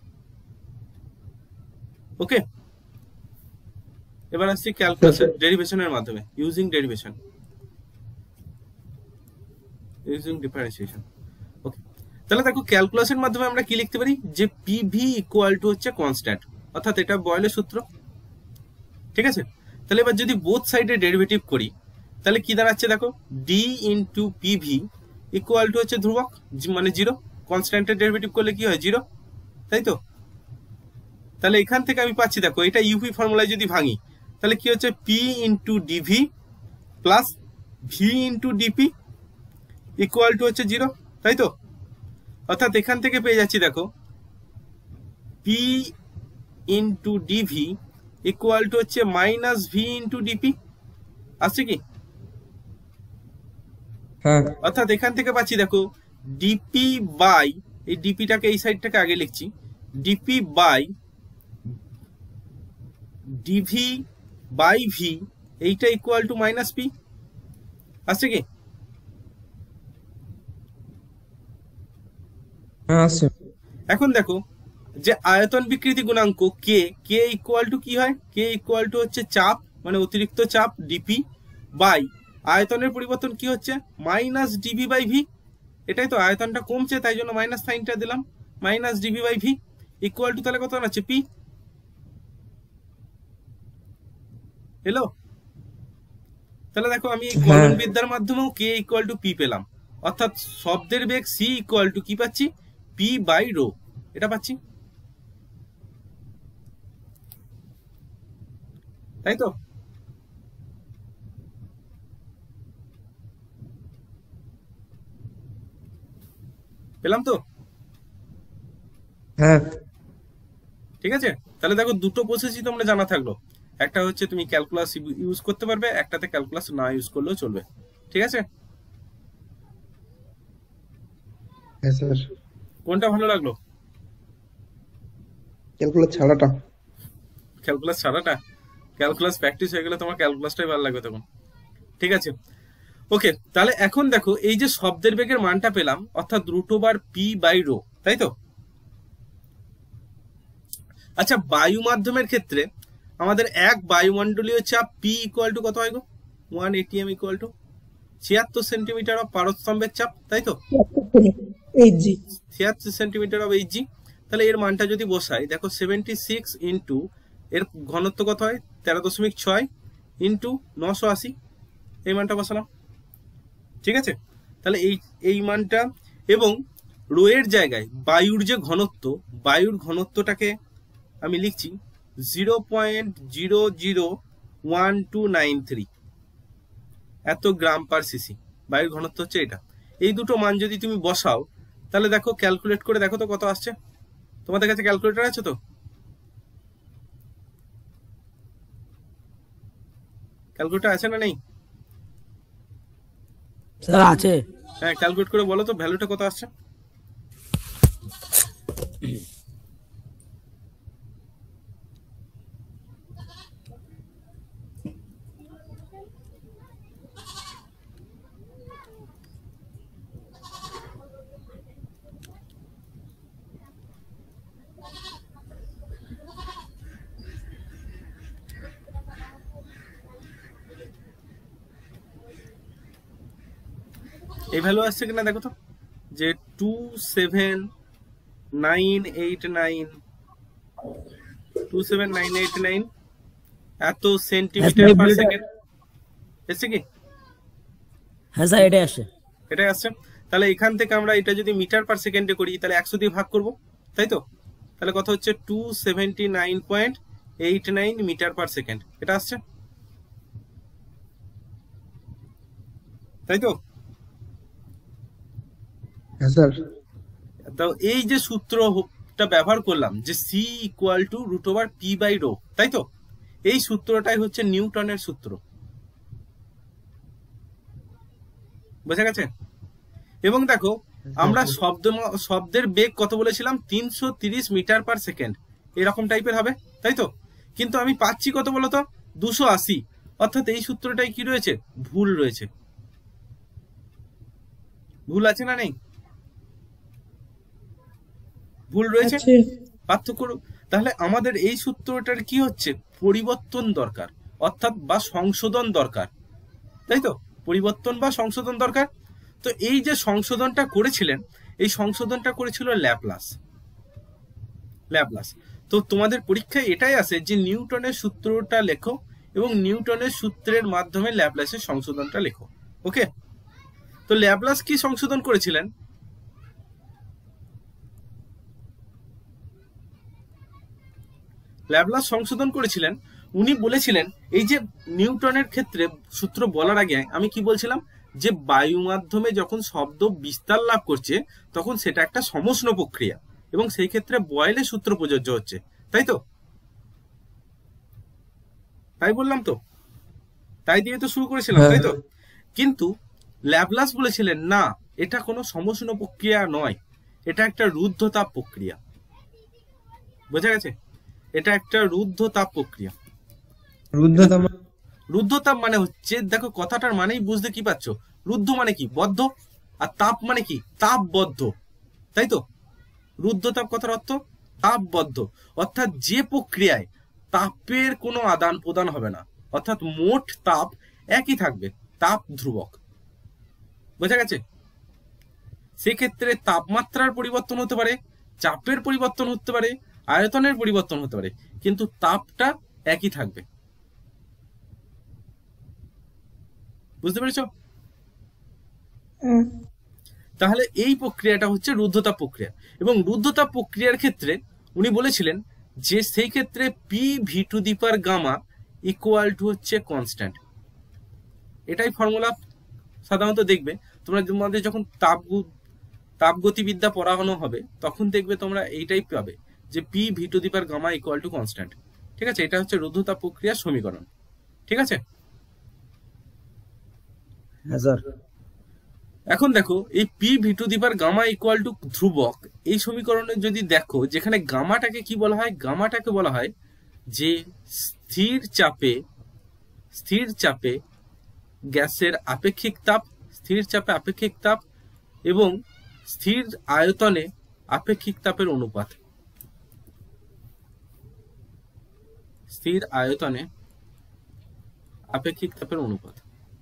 ওকে, এবার আসছি ক্যালকুলাসের ডেরিভেশনের মাধ্যমে, using derivation, using differentiation. Okay, তাহলে দেখো ক্যালকুলাসের মাধ্যমে আমরা কি লিখতে পারি, যে পিভি ইকুয়াল টু হচ্ছে কনস্ট্যান্ট, অর্থাৎ এটা বয়েলের সূত্র। ঠিক আছে, তাহলে এবার যদি বোথ সাইডে ডেরিভেটিভ করি তাহলে কি দাঁড়াচ্ছে দেখো, d into PV equal to হচ্ছে ধ্রুবক, মানে জিরো। কনস্ট্যান্টের ডেরিভেটিভ করলে কি হয়, জিরো, তাই তো। তাহলে এখান থেকে আমি পাচ্ছি দেখো, এটা ইউপি ফর্মুলায় যদি ভাঙি তাহলে কি হচ্ছে, P into dV plus V into dP equal to হচ্ছে জিরো, তাই তো। অর্থাৎ এখান থেকে পেয়ে যাচ্ছি দেখো, P into DV equal to হচ্ছে মাইনাস ভি ইন্টু ডিপি, আসছে কি? হ্যাঁ অর্থাৎ এখান থেকে পাচ্ছি দেখো, ডিপি বাই, এই ডিপিটাকে এই সাইডটাকে আগে লিখছি, dP by DV by V, এইটা ইকুয়াল টু মাইনাস পি, আসছে কি? হ্যাঁ আছে। এখন দেখো যে আয়তন বিকৃতি গুণাঙ্ক কে, কে ইকুয়াল টু কি হয়, কে ইকুয়াল টু হচ্ছে চাপ, মানে অতিরিক্ত চাপ ডিপি বাই আয়তনের পরিবর্তন কি হচ্ছে, মাইনাস ডিভি বাই ভি। এটাই তো, আয়তনটা কমছে তাই জন্য মাইনাস সাইনটা দিলাম, minus DV by V equal to তাহলে কত হচ্ছে, পি। এলো? তাহলে দেখো আমি এই গণন বিদ্যার মাধ্যমেও কে ইকুয়াল টু পি পেলাম, অর্থাৎ শব্দের বেগ সি ইকুয়াল টু কি পাচ্ছি, পি বাই রো, এটা পাচ্ছি, তাই তো। পেলাম তো? হ্যাঁ ঠিক আছে, তাহলে দেখো দুটো প্রসেসই তোমরা জানা থাকলো, একটা হচ্ছে তুমি ক্যালকুলাস ইউজ করতে পারবে, একটাতে ক্যালকুলাস না ইউজ করলেও চলবে। ঠিক আছে, হ্যাঁ স্যার। কোনটা ভালো লাগলো? ক্যালকুলাস ছাড়াটা। ক্যালকুলাস ছাড়াটা? ক্যালকুলাস প্র্যাকটিস হয়ে গেলে তোমার ক্যালকুলাসটাই ভালো লাগবে তখন। ঠিক আছে, ওকে। তাহলে এখন দেখো এই যে শব্দের বেগের মানটা পেলাম, অর্থাৎ root over P by rho, তাই তো। আচ্ছা, বায়ু মাধ্যমের ক্ষেত্রে আমাদের এক বায়ুমণ্ডলীয় চাপ পি ইকুয়াল টু কত হয় গো, ওয়ান এটিএম ইকুয়াল টু ছিয়াত্তর সেন্টিমিটার অফ পারস্তম্ভের চাপ, তাই তো, এইট জি। ছিয়াত্তর সেন্টিমিটার অফ এইচ জি। তাহলে এর মানটা যদি বসাই দেখো, সেভেন্টি সিক্স ইন্টু এর ঘনত্ব কত হয়, তেরো দশমিক ছয় ইন্টু নশো আশি, এই মানটা বসালাম। ঠিক আছে, তাহলে এই এই মানটা, এবং রো এর জায়গায় বায়ুর যে ঘনত্ব, বায়ুর ঘনত্বটাকে আমি লিখছি zero point zero zero one two nine three, এত গ্রাম পার সিসি বায়ুর ঘনত্ব হচ্ছে এটা। এই দুটো মান যদি তুমি বসাও তাহলে দেখো, ক্যালকুলেট করে দেখো তো কত আসছে। তোমাদের কাছে ক্যালকুলেটর আছে তো? ক্যালকুলেটর আছে না নেই? স্যার আছে। হ্যাঁ, ক্যালকুলেট করে বলো তো ভ্যালুটা কত আসছে। এই ভ্যালু আসছে কিনা দেখো তো, যে two seven nine eight nine two seven nine eight nine এত সেন্টিমিটার পার সেকেন্ড এসছে কি? হ্যাঁ স্যার, এটাই আসছে। এটাই আসছে। তাহলে এখান থেকে আমরা এটা যদি মিটার পার সেকেন্ডে করি তাহলে একশো দিয়ে ভাগ করব, তাই তো। তাহলে কত হচ্ছে, two seventy nine point eight nine metre per second, এটা আসছে, তাই তো। হ্যাঁ স্যার। তো এই যে সূত্রটা ব্যবহার করলাম, যে C equal to root over P by rho, তাই তো, এই সূত্রটাই হচ্ছে নিউটনের সূত্র, বোঝা গেছে। এবং দেখো আমরা শব্দ শব্দের বেগ কত বলেছিলাম, তিনশো তিরিশ মিটার পার সেকেন্ড, এরকম টাইপের হবে, তাই তো। কিন্তু আমি পাচ্ছি কত বলতো, দুশো আশি, অর্থাৎ এই সূত্রটাই কি রয়েছে, ভুল রয়েছে। ভুল আছে না নেই? ভুল রয়েছে, পার্থক্য। তাহলে আমাদের এই সূত্রটার কি হচ্ছে, পরিবর্তন দরকার, অর্থাৎ বা সংশোধন দরকার, তাই তো, পরিবর্তন বা সংশোধন দরকার। তো এই যে সংশোধনটা করেছিলেন, এই সংশোধনটা করেছিল ল্যাপ্লাস। ল্যাপ্লাস তো তোমাদের পরীক্ষায় এটাই আসে যে নিউটনের সূত্রটা লেখো এবং নিউটনের সূত্রের মাধ্যমে ল্যাপ্লাসের সংশোধনটা লেখো। ওকে, তো ল্যাপ্লাস কি সংশোধন করেছিলেন? ল্যাপ্লাস সংশোধন করেছিলেন, উনি বলেছিলেন এই যে নিউটনের ক্ষেত্রে সূত্র বলার আগে আমি কি বলছিলাম যে বায়ু মাধ্যমে যখন শব্দ বিস্তার লাভ করছে তখন সেটা একটা সমষ্ণ প্রক্রিয়া এবং সেই ক্ষেত্রে বয়েলের সূত্র প্রযোজ্য হচ্ছে, তাই তো? তাই বললাম তো, তাই দিয়ে তো শুরু করেছিলাম, তাই তো? কিন্তু ল্যাপ্লাস বলেছিলেন না, এটা কোনো সমষ্ণ প্রক্রিয়া নয়, এটা একটা রুদ্ধতাপ প্রক্রিয়া। বোঝা গেছে? এটা একটা রুদ্ধতাপ প্রক্রিয়া। রুদ্ধতাপ রুদ্ধতাপ মানে হচ্ছে, দেখো কথাটার মানেই বুঝতে কি পাচ্ছ, রুদ্ধ মানে কি বদ্ধ, আর তাপ মানে কি তাপবদ্ধ, তাই তো? রুদ্ধতাপ কথার অর্থ তাপবদ্ধ, অর্থাৎ যে প্রক্রিয়ায় তাপের কোনো আদান প্রদান হবে না, অর্থাৎ মোট তাপ একই থাকবে, তাপ ধ্রুবক। বোঝা গেছে? সেক্ষেত্রে তাপমাত্রার পরিবর্তন হতে পারে, চাপের পরিবর্তন হতে পারে, আয়তনের পরিবর্তন হতে পারে, কিন্তু তাপটা একই থাকবে। বুঝতে পেরেছ? তাহলে এই প্রক্রিয়াটা হচ্ছে রুদ্ধতাপ প্রক্রিয়া, এবং রুদ্ধতাপ প্রক্রিয়ার ক্ষেত্রে উনি বলেছিলেন যে সেই ক্ষেত্রে P V to the power gamma equal to হচ্ছে কনস্ট্যান্ট। এটাই ফর্মুলা সাধারণত দেখবে তোমরা তোমাদের যখন তাপ তাপগতিবিদ্যা পড়ানো হবে তখন দেখবে তোমরা এইটাই পাবে যে P V to the power gamma equal to constant. ঠিক আছে, এটা হচ্ছে রুদ্ধতাপ প্রক্রিয়ার সমীকরণ। ঠিক আছে, হ্যাঁ স্যার। এখন দেখো এই P V to the power gamma equal to ধ্রুবক, এই সমীকরণে যদি দেখো যেখানে গামাটাকে কি বলা হয়, গামাটাকে বলা হয় যে স্থির চাপে স্থির চাপে গ্যাসের আপেক্ষিক তাপ, স্থির চাপে আপেক্ষিক তাপ এবং স্থির আয়তনে আপেক্ষিক তাপের অনুপাত। স্থির আয়তনে আপেক্ষিক তাপের অনুপাত।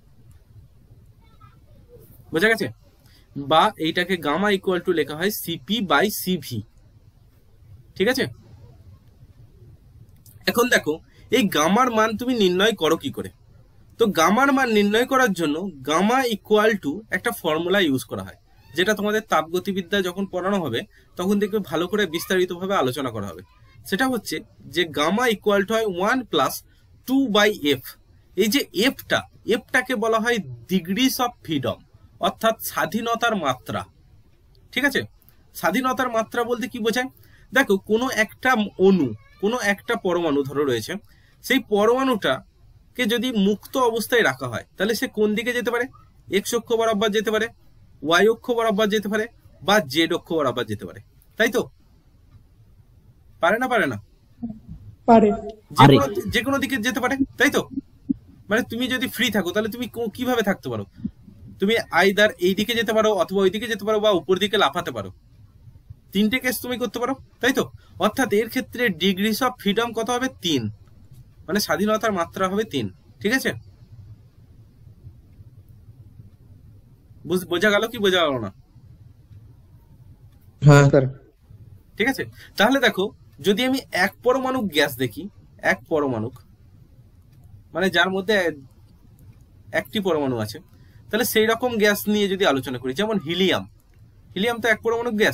বোঝা গেছে? বা এইটাকে গামা ইকুয়াল টু লেখা হয় সিপি বাই সিভি। ঠিক আছে, এখন দেখো এই গামার মান তুমি নির্ণয় করো কি করে? তো গামার মান নির্ণয় করার জন্য গামা ইকুয়াল টু একটা ফর্মুলা ইউজ করা হয়, যেটা তোমাদের তাপগতিবিদ্যা যখন পড়ানো হবে তখন দেখবে ভালো করে বিস্তারিতভাবে আলোচনা করা হবে। সেটা হচ্ছে যে গামা ইকুয়াল টু হয় one plus two by F. এই যে এফটা, এফটাকে বলা হয় ডিগ্রিস অফ ফ্রিডম, অর্থাৎ স্বাধীনতার মাত্রা। ঠিক আছে, স্বাধীনতার মাত্রা বলতে কি বোঝায়? দেখো কোনো একটা অণু, কোনো একটা পরমাণু ধরো রয়েছে, সেই পরমাণুটাকে যদি মুক্ত অবস্থায় রাখা হয় তাহলে সে কোন দিকে যেতে পারে? এক্স অক্ষ বরাবর যেতে পারে, ওয়াই অক্ষ বরাবর যেতে পারে, বা জেড অক্ষ বরাবর যেতে পারে, তাই তো? পারে না পারে না? পারে। যে কোনো দিকে যেতে পারে, তাই তো? মানে তুমি যদি ফ্রি থাকো তাহলে তুমি কিভাবে থাকতে পারো? তুমি আইদার এই দিকে যেতে পারো, অথবা ওই দিকে যেতে পারো, বা উপর দিকে লাফাতে পারো। তিনটে কেস তুমি করতে পারো, তাই তো? অর্থাৎ এর ক্ষেত্রে ডিগ্রিস অফ ফ্রিডম কত হবে? তিন, মানে স্বাধীনতার মাত্রা হবে তিন। ঠিক আছে, বোঝা গেল কি বোঝা গেল না? হ্যাঁ স্যার ঠিক আছে, তাহলে দেখো যদি আমি এক পরমাণু গ্যাস দেখি, এক পরমাণু মানে যার মধ্যে একটি পরমাণু আছে, তাহলে সেই রকম গ্যাস নিয়ে যদি আলোচনা করি, যেমন হিলিয়াম, হিলিয়াম তো এক পরমাণু গ্যাস,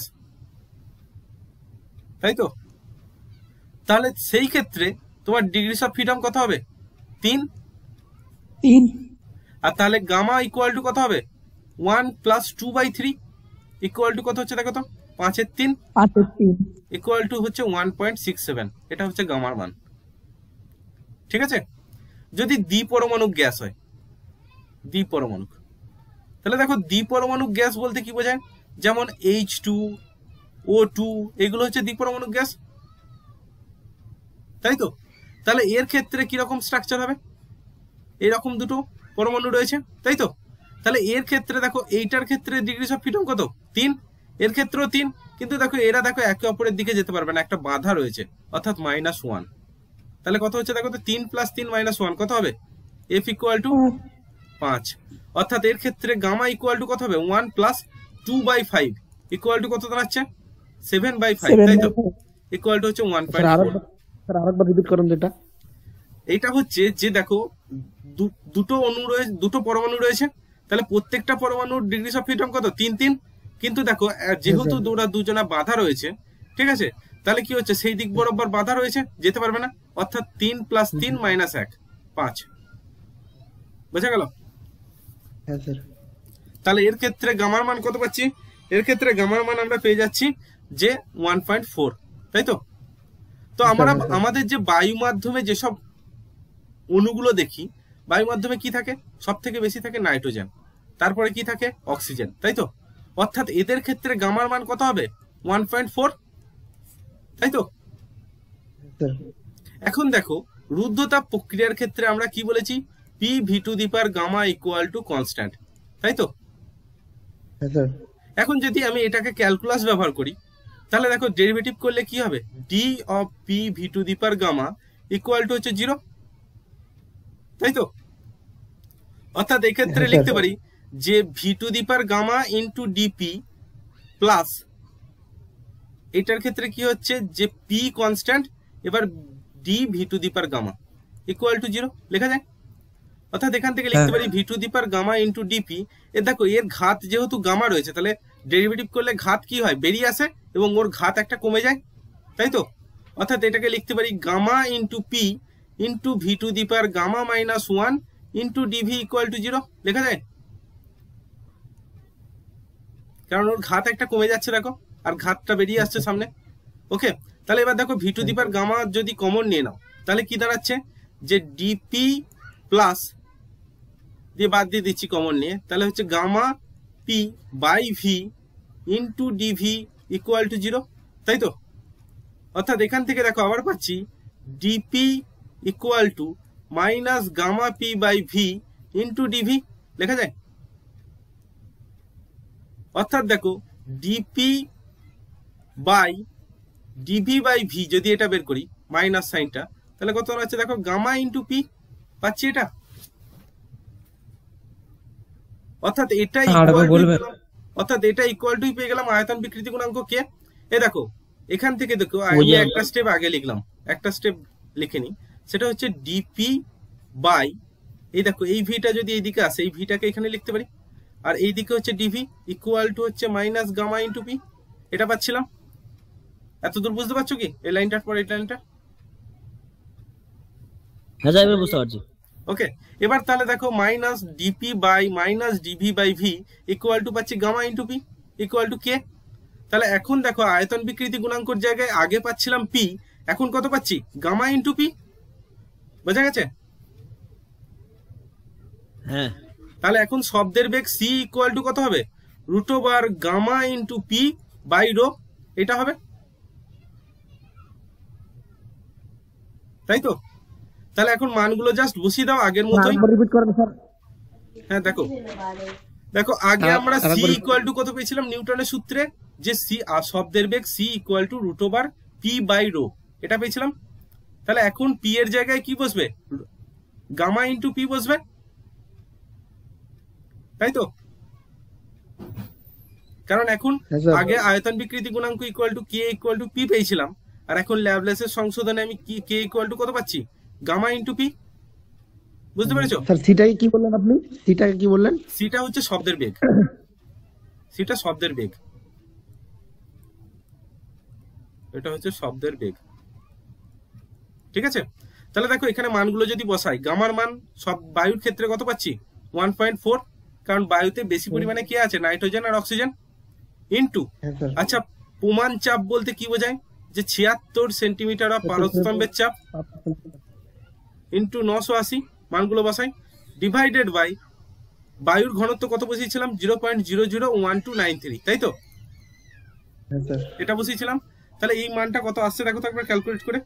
তাই তো? তাহলে সেই ক্ষেত্রে তোমার ডিগ্রিস অফ ফ্রিডম কত হবে? তিন। তিন। আর তাহলে গামা ইকুয়াল টু কত হবে? One plus two by three equal to কত হচ্ছে দেখো তো? পাঁচের তিন পাঁচের তিন ইকুয়াল টু হচ্ছে ওয়ান পয়েন্ট সিক্স সেভেন। এটা হচ্ছে গামার মান। ঠিক আছে, যদি দ্বিপরমাণু গ্যাস হয়, দ্বিপরমাণু, তাহলে দেখো দ্বিপরমাণু গ্যাস বলতে কি বোঝায়? যেমন এইচ টু, ও টু, এগুলো হচ্ছে দ্বিপরমাণু গ্যাস, তাই তো? তাহলে এর ক্ষেত্রে কিরকম স্ট্রাকচার হবে? এরকম দুটো পরমাণু রয়েছে, তাই তো? তাহলে এর ক্ষেত্রে দেখো এইটার ক্ষেত্রে ডিগ্রিস অফ ফ্রিডম কত? তিন। এর ক্ষেত্রেও তিন, কিন্তু দেখো এরা দেখো একে অপরের দিকে যেতে পারবে না, একটা বাধা রয়েছে, অর্থাৎ মাইনাস ওয়ান। তাহলে কত হচ্ছে দেখো তো? তিন প্লাস তিন মাইনাস ওয়ান কত হবে? এফ ইকুয়াল টু পাঁচ। অর্থাৎ এর ক্ষেত্রে গামা ইকুয়াল টু কত হবে? One plus two by five equal to কত দাঁড়াচ্ছে সেভেন বাই ফাইভ, সেভেন তাই বাই তো? ইকুয়াল টু হচ্ছে ওয়ান স্যার পয়েন্ট ফোর। আরেকবার স্যার আরেকবার রিপিট করুন যেটা। এইটা হচ্ছে যে দেখো দু- দুটো অণু রয়েছে, দুটো পরমাণু রয়েছে, তাহলে প্রত্যেকটা পরমাণুর ডিগ্রিস অফ ফ্রিডম কত তিন তিন। কিন্তু দেখো আহ, যেহেতু স্যার। ওরা দুজনা বাধা রয়েছে, ঠিক আছে, তাহলে কি হচ্ছে সেই দিক বরাবর বাধা রয়েছে, যেতে পারবে না, অর্থাৎ তিন প্লাস তিন মাইনাস এক পাঁচ। বোঝা গেল? হ্যাঁ স্যার। তাহলে এর ক্ষেত্রে গামার মান কত পাচ্ছি? এর ক্ষেত্রে গামার মান আমরা পেয়ে যাচ্ছি যে ওয়ান পয়েন্ট ফোর, তাই তো? তো আমরা হ্যাঁ, স্যার। আমাদের যে বায়ু মাধ্যমে যেসব অণুগুলো দেখি, বায়ু মাধ্যমে কি থাকে? সব থেকে বেশি থাকে নাইট্রোজেন, তারপরে কি থাকে? অক্সিজেন, তাই তো? অর্থাৎ এদের ক্ষেত্রে গামার মান কত হবে? ওয়ান পয়েন্ট ফোর, তাই তো? স্যার এখন দেখো রুদ্ধতাপ প্রক্রিয়ার ক্ষেত্রে আমরা কি বলেছি? P V to the power gamma equal to constant, তাই তো? হ্যাঁ স্যার। এখন যদি আমি এটাকে ক্যালকুলাস ব্যবহার করি, তাহলে দেখো ডেরিভেটিভ করলে কি হবে? D of P V to the power gamma equal to হচ্ছে জিরো, তাই তো? অর্থাৎ এই ক্ষেত্রে হ্যাঁ, লিখতে স্যার। পারি যে V to the power gamma into DP plus, এটার ক্ষেত্রে কি হচ্ছে যে পি কনস্ট্যান্ট, এবার D V to the power gamma equal to zero লেখা যায়। অর্থাৎ এখান থেকে লিখতে হ্যাঁ। পারি V to the power gamma into DP. এ দেখো এর ঘাত যেহেতু গামা রয়েছে, তাহলে ডেরিভেটিভ করলে ঘাত কি হয়? বেরিয়ে আসে এবং ওর ঘাত একটা কমে যায়, তাই তো? অর্থাৎ এটাকে লিখতে পারি gamma into P into V to the power gamma minus one into DV equal to zero লেখা যায়। কারণ ওর ঘাত একটা কমে যাচ্ছে দেখো, আর ঘাতটা বেরিয়ে আসছে সামনে। ওকে, তাহলে এবার দেখো V to the power gamma যদি কমন নিয়ে নাও, তাহলে কি দাঁড়াচ্ছে যে ডিপি প্লাস দিয়ে বাদ দিয়ে দিচ্ছি কমন নিয়ে, তাহলে হচ্ছে gamma P by V into DV equal to zero, তাই তো? অর্থাৎ এখান থেকে দেখো আবার পাচ্ছি DP equal to minus gamma P by V into DV লেখা যায়। অর্থাৎ দেখো DP by DV by V যদি এটা বের করি মাইনাস সাইনটা, তাহলে কত হচ্ছে দেখো গামা ইন্টু পি পাচ্ছি এটা। অর্থাৎ এটা আরেকবার বলবেন? অর্থাৎ এটা ইকুয়াল টু পেয়ে গেলাম আয়তন বিকৃতি গুণাঙ্ক কে। এ দেখো এখান থেকে দেখো আমি ওই যে- একটা স্টেপ আগে লিখলাম, একটা স্টেপ লিখে নি, সেটা হচ্ছে ডিপি বাই, এই দেখো এই ভিটা যদি এইদিকে আসে, এই ভিটাকে এখানে লিখতে পারি, আর এইদিকে হচ্ছে ডিভি ইকুয়াল টু হচ্ছে মাইনাস গামা ইন্টু পি, এটা পাচ্ছিলাম। এতদূর বুঝতে পারছো কি এই লাইনটার পর এই লাইনটা? হ্যাঁ স্যার এবার বুঝতে পারছি। ওকে, এবার তাহলে দেখো minus DP by minus DV by V equal to পাচ্ছি gamma into P equal to K. তাহলে এখন দেখো আয়তন বিকৃতি গুণাঙ্কর জায়গায় আগে পাচ্ছিলাম পি, এখন কত পাচ্ছি? Gamma into P. বোঝা গেছে? হ্যাঁ তাহলে এখন শব্দের বেগ সি ইকুয়াল টু কত হবে? Root over gamma into P by rho, এটা হবে, তাই তো? তাহলে এখন মানগুলো জাস্ট বসিয়ে দাও আগের মতোই। আরেকবার রিপিট করেন স্যার। হ্যাঁ দেখো দেখো আগে আর- আমরা সি আরেকবার- ইকুয়াল টু কত পেয়েছিলাম নিউটনের সূত্রে? যে সি শব্দের বেগ C equal to root over P by rho, এটা পেয়েছিলাম। তাহলে এখন পি এর জায়গায় কি বসবে? গামা ইন্টু পি বসবে, তাই তো? কারণ এখন হ্যাঁ, স্যার। আগে আয়তন বিকৃতি গুণাঙ্ক equal to K equal to P পেয়েছিলাম, আর এখন ল্যাবলেসের সংশোধনে আমি কি কে ইকুয়াল টু কত পাচ্ছি? Gamma into P. বুঝতে পেরেছো? স্যার সিটাকে কি বললেন আপনি? সিটাকে কি বললেন? সিটা হচ্ছে শব্দের বেগ, সিটা শব্দের বেগ, এটা হচ্ছে শব্দের বেগ, ঠিক আছে? তাহলে দেখো এখানে মানগুলো যদি বসাই, গামার মান সব বায়ুর ক্ষেত্রে কত পাচ্ছি? ওয়ান পয়েন্ট ফোর, কারণ বায়ুতে বেশি পরিমাণে কি আছে? নাইট্রোজেন আর অক্সিজেন। ইন্টু হ্যাঁ স্যার। আচ্ছা প্রমাণ চাপ বলতে কি বোঝায়? যে ছিয়াত্তর সেন্টিমিটার অফ পারস্তম্ভের চাপ ইন্টু নশো আশি, মানগুলো বসাই, ডিভাইডেড বাই বায়ুর ঘনত্ব কত বসিয়েছিলাম? Zero point zero zero one two nine three, তাই তো? হ্যাঁ স্যার। এটা বসিয়েছিলাম। তাহলে এই মানটা কত আসছে দেখো তো একবার ক্যালকুলেট করে।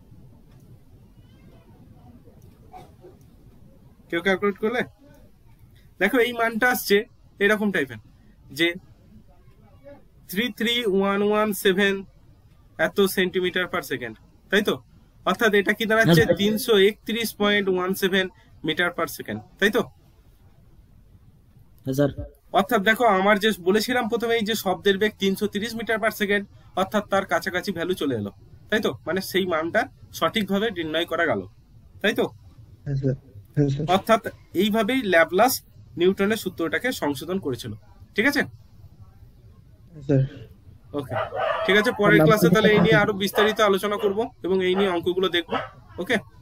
কেউ ক্যালকুলেট করলে? দেখো এই মানটা আসছে এরকম টাইপের, যে three three one one seven এত সেন্টিমিটার পার সেকেন্ড, তাই তো? অর্থাৎ এটা কি দাঁড়াচ্ছে হ্যাঁ, স্যার। তিনশো একত্রিশ point one seven metre per second, তাই তো? হ্যাঁ স্যার। অর্থাৎ দেখো আমার যে বলেছিলাম প্রথমেই যে শব্দের বেগ তিনশো তিরিশ মিটার পার সেকেন্ড, অর্থাৎ তার কাছাকাছি ভ্যালু চলে এলো, তাই তো? মানে সেই মানটা সঠিকভাবে নির্ণয় করা গেল, তাই তো? হ্যাঁ স্যার হ্যাঁ স্যার অর্থাৎ এইভাবেই ল্যাপলাস নিউটনের সূত্রটাকে সংশোধন করেছিল, ঠিক আছে? হ্যাঁ স্যার ওকে, ঠিক আছে, পরের ক্লাসে তাহলে এই নিয়ে আরো বিস্তারিত আলোচনা করব এবং এই নিয়ে অঙ্কগুলো দেখবো। ওকে।